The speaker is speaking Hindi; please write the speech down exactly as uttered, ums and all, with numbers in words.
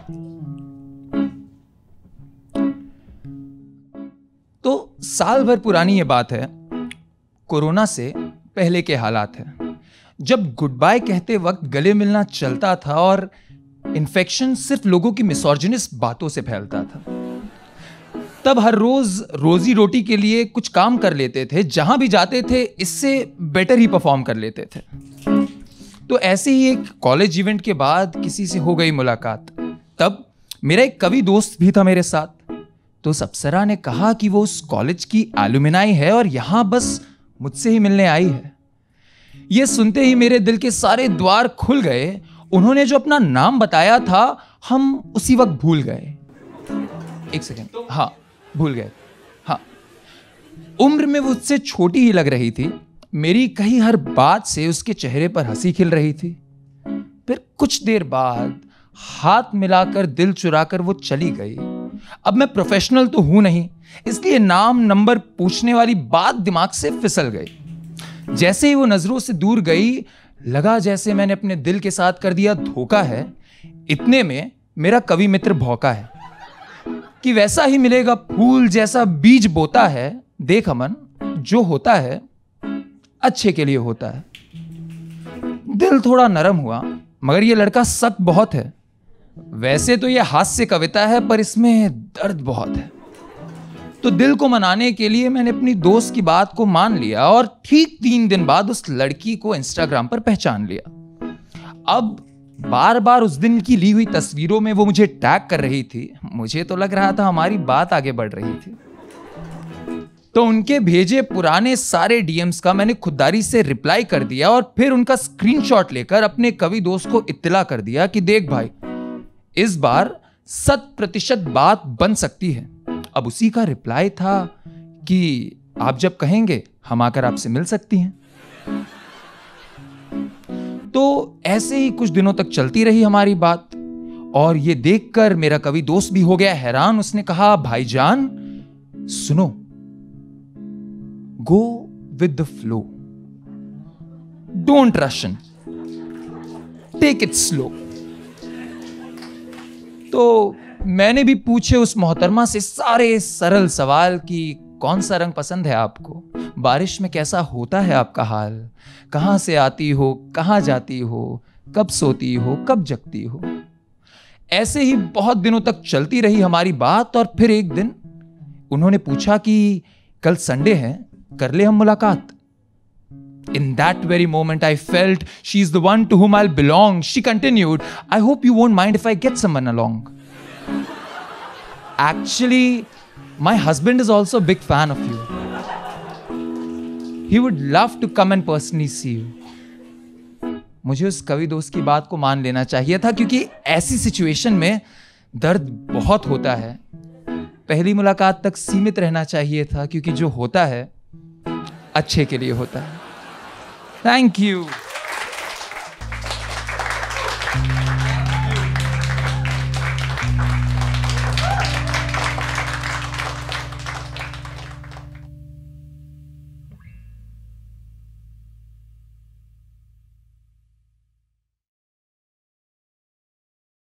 तो साल भर पुरानी ये बात है, कोरोना से पहले के हालात है, जब गुड बाय कहते वक्त गले मिलना चलता था और इन्फेक्शन सिर्फ लोगों की मिसोजिनिस्ट बातों से फैलता था। तब हर रोज रोजी रोटी के लिए कुछ काम कर लेते थे, जहां भी जाते थे इससे बेटर ही परफॉर्म कर लेते थे। तो ऐसे ही एक कॉलेज इवेंट के बाद किसी से हो गई मुलाकात। तब मेरा एक कवि दोस्त भी था मेरे साथ। तो उस अप्सरा ने कहा कि वो उस कॉलेज की एलुमनाई है और यहां बस मुझसे ही मिलने आई है। ये सुनते ही मेरे दिल के सारे द्वार खुल गए। उन्होंने जो अपना नाम बताया था हम उसी वक्त भूल गए। एक सेकेंड, हाँ भूल गए। हाँ, उम्र में वो उससे छोटी ही लग रही थी। मेरी कही हर बात से उसके चेहरे पर हंसी खिल रही थी। फिर कुछ देर बाद हाथ मिलाकर दिल चुराकर वो चली गई। अब मैं प्रोफेशनल तो हूं नहीं, इसलिए नाम नंबर पूछने वाली बात दिमाग से फिसल गई। जैसे ही वो नजरों से दूर गई, लगा जैसे मैंने अपने दिल के साथ कर दिया धोखा है। इतने में मेरा कवि मित्र भौंका है कि वैसा ही मिलेगा फूल जैसा बीज बोता है। देख अमन, जो होता है अच्छे के लिए होता है। दिल थोड़ा नरम हुआ, मगर ये लड़का सख्त बहुत है। वैसे तो ये हास्य कविता है, पर इसमें दर्द बहुत है। तो दिल को मनाने के लिए मैंने अपनी दोस्त की बात को मान लिया और ठीक तीन दिन बाद उस लड़की को इंस्टाग्राम पर पहचान लिया। अब बार बार उस दिन की ली हुई तस्वीरों में वो मुझे टैग कर रही थी। मुझे तो लग रहा था हमारी बात आगे बढ़ रही थी। तो उनके भेजे पुराने सारे डीएम्स का मैंने खुददारी से रिप्लाई कर दिया और फिर उनका स्क्रीनशॉट लेकर अपने कवि दोस्त को इत्तला कर दिया कि देख भाई, इस बार शत प्रतिशत बात बन सकती है। अब उसी का रिप्लाई था कि आप जब कहेंगे हम आकर आपसे मिल सकती हैं। तो ऐसे ही कुछ दिनों तक चलती रही हमारी बात और ये देखकर मेरा कवि दोस्त भी हो गया हैरान। उसने कहा, भाईजान सुनो, go with the flow, don't rush, take it slow. तो मैंने भी पूछे उस मोहतरमा से सारे सरल सवाल कि कौन सा रंग पसंद है आपको, बारिश में कैसा होता है आपका हाल, कहां से आती हो, कहां जाती हो, कब सोती हो, कब जगती हो। ऐसे ही बहुत दिनों तक चलती रही हमारी बात और फिर एक दिन उन्होंने पूछा कि कल संडे है, कर ले हम मुलाकात। In that very moment I felt she is the one to whom I'll belong. She continued, I hope you won't mind if I get someone along. Actually, my husband is also a big fan of you. He would love to come and personally see you. मुझे उस कवि दोस्त की बात को मान लेना चाहिए था, क्योंकि ऐसी सिचुएशन में दर्द बहुत होता है। पहली मुलाकात तक सीमित रहना चाहिए था, क्योंकि जो होता है अच्छे के लिए होता है। Thank you.